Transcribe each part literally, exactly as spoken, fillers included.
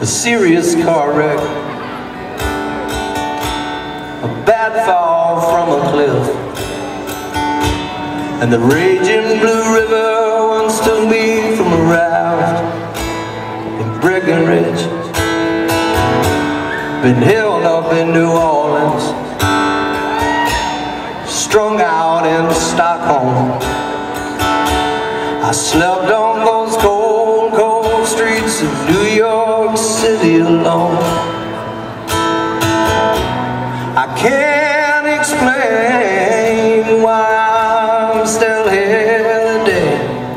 a serious car wreck, a bad fall from a cliff, and the raging blue river once took me from a raft in Breckenridge. Been held up in New Orleans, strung out in Stockholm. I slept on those cold, cold streets of New York City alone. I can't explain why I'm still here today.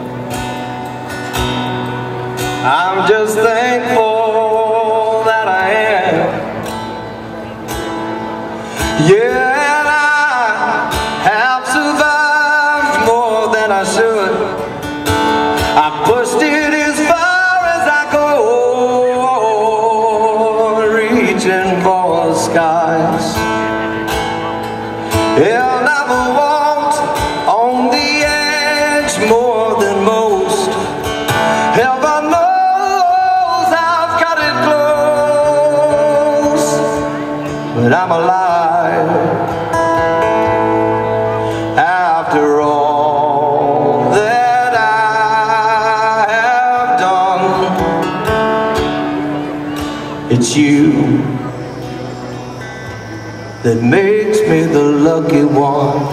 I'm just thankful that I am. Yeah, and I have survived more than I should. I pushed it as far as I go, reaching for the skies. And I've walked on the edge more than most. Heaven knows I've cut it close, but I'm alive after all that I have done. It's you that makes me the lucky one.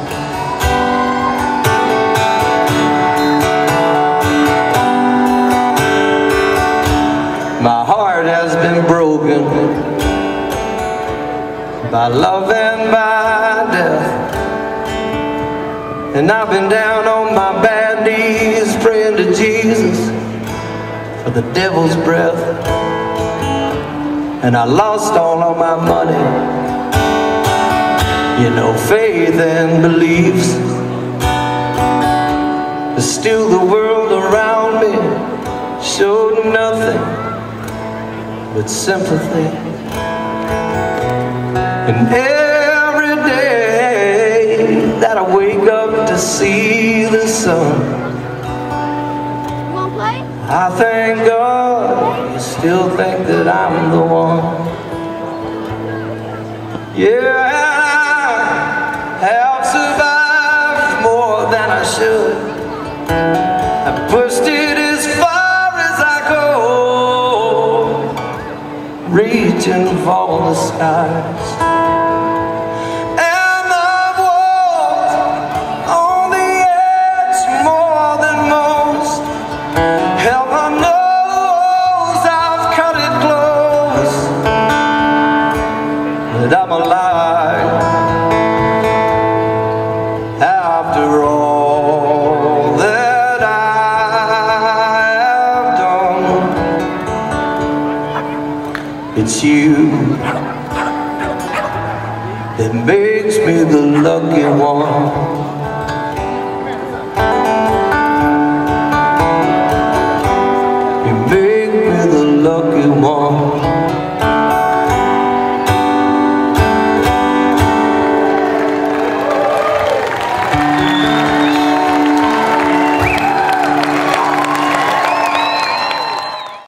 My heart has been broken by love and by death, and I've been down on my bad knees praying to Jesus for the devil's breath. And I lost all of my money, you know, faith and beliefs. But still the world around me showed nothing but sympathy. And every day that I wake up to see the sun, I thank God you still think that I'm the one. Yeah, I have survived more than I should. I pushed it as far as I go, reaching for the skies. And I've walked on the edge more than most. Heaven knows I've cut it close, but I'm alive after all that I have done. It's you that makes me the lucky one.